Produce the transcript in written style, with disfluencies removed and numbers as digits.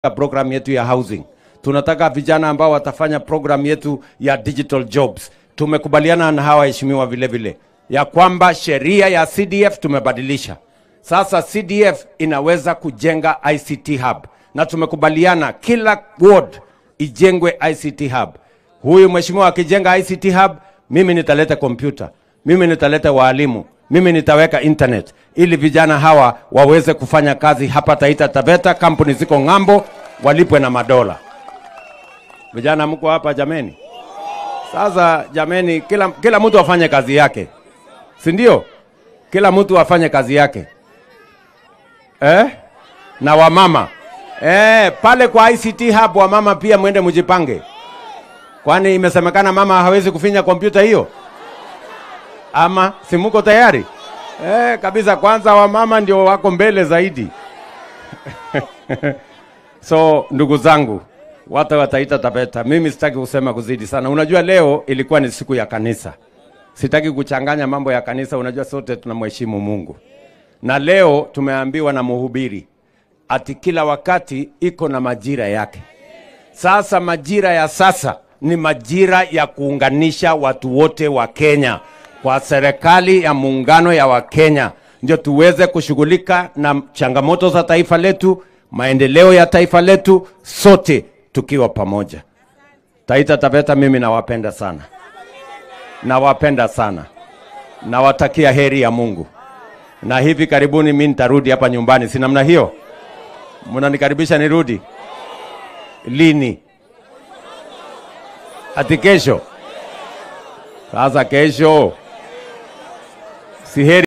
program yetu ya housing. Tunataka vijana ambao watafanya program yetu ya digital jobs. Tumekubaliana na hawa waheshimiwa vile vile ya kwamba sheria ya CDF tumebadilisha. Sasa CDF inaweza kujenga ICT hub. Na tumekubaliana kila ward ijengwe ICT hub. Huyu mheshimiwa akijenga ICT hub, mimi nitaleta kompyuta, mimi nitaleta walimu, mimi nitaweka internet ili vijana hawa waweze kufanya kazi hapa Taita Taveta, kampuni ziko ngambo, walipwe na madola. Vijana mko hapa jameni? Sasa jameni, kila mtu afanye kazi yake. Si ndio? Kila mtu afanye kazi yake. Na wamama. Pale kwa ICT hub wamama pia mwende mjipange. Kwani imesemekana mama hawezi kufinya kompyuta hiyo? Ama si mko tayari? Kabisa, kwanza wamama ndio wako mbele zaidi. So ndugu zangu, watu wa Taita Taveta, mimi sitaki kusema kuzidi sana. Unajua leo ilikuwa ni siku ya kanisa. Sitaki kuchanganya mambo ya kanisa, unajua sote tunamheshimu Mungu. Na leo tumeambiwa na mhubiri ati kila wakati iko na majira yake. Sasa majira ya sasa ni majira ya kuunganisha watu wote wa Kenya kwa serikali ya muungano ya Wakenya, ndio tuweze kushughulika na changamoto za taifa letu, maendeleo ya taifa letu, sote tukiwa pamoja. Taita Taveta, mimi nawapenda sana. Nawapenda sana. Nawatakia heri ya Mungu. Na hivi karibuni mimi nitarudi hapa nyumbani, si namna hiyo? Mnanikaribisha nirudi? Lini? Ati kesho? Sasa kesho. Si heri